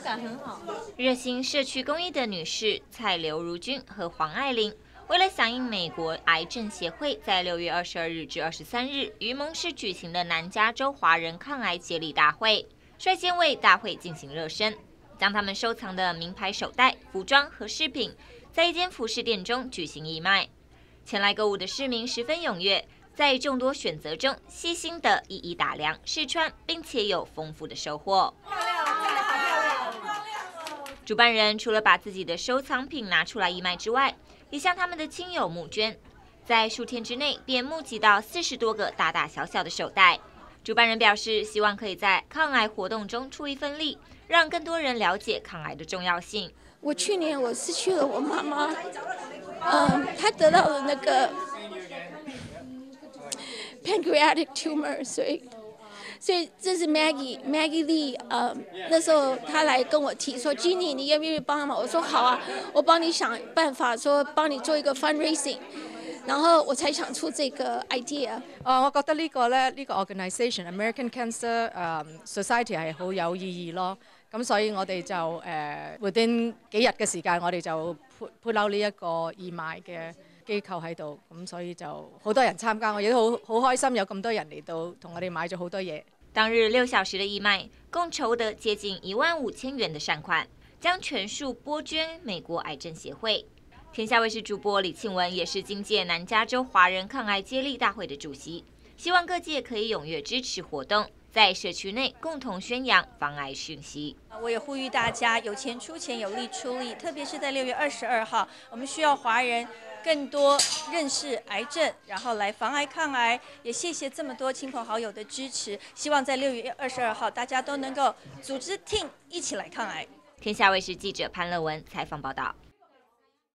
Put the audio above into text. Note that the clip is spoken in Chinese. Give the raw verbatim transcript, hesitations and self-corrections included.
感很好。 热心社区公益的女士蔡刘如君和黄爱玲，为了响应美国癌症协会在六月二十二日至二十三日于蒙市举行的南加州华人抗癌接力大会，率先为大会进行热身，将他们收藏的名牌手袋、服装和饰品，在一间服饰店中举行义卖。前来购物的市民十分踊跃，在众多选择中细心地一一打量、试穿，并且有丰富的收获。 漂亮，真的好漂亮！ 主办人除了把自己的收藏品拿出来义卖之外，也向他们的亲友募捐，在数天之内便募集到四十多个大大小小的手袋。主办人表示，希望可以在抗癌活动中出一份力，让更多人了解抗癌的重要性。 我去年我失去了我妈妈，嗯，她得到了那个 pancreatic tumor， 所以所以这是 Maggie Maggie Lee， 呃，那时候她来跟我提说 ，Jeannie， 你愿不愿意帮忙？我说好啊，我帮你想办法，说帮你做一个 fundraising。然後我才想出這個 idea。 啊，我覺得呢個咧，呢個 organisation American Cancer Society 係好有意義咯。咁所以我哋就誒 within 幾日嘅時間，我哋就 put put out 呢一個義賣嘅機構喺度。咁所以就好多人參加，我亦都好好開心，有咁多人嚟到同我哋買咗好多嘢。 當日六小時的義賣，共籌得接近一萬五千元的善款，將全數撥捐美國癌症協會。天下衛視主播李慶文也是今屆南加州華人抗癌接力大會的主席，希望各界可以踴躍支持活動，在社區內共同宣揚防癌訊息。 我也呼籲大家有錢出錢，有力出力，特別是在六月二十二號，我們需要華人更多認識癌症，然後來防癌抗癌。也謝謝這麼多親朋好友的支持，希望在六月二十二號大家都能夠組織 team 一起來抗癌。 天下衛視記者潘樂文採訪報道。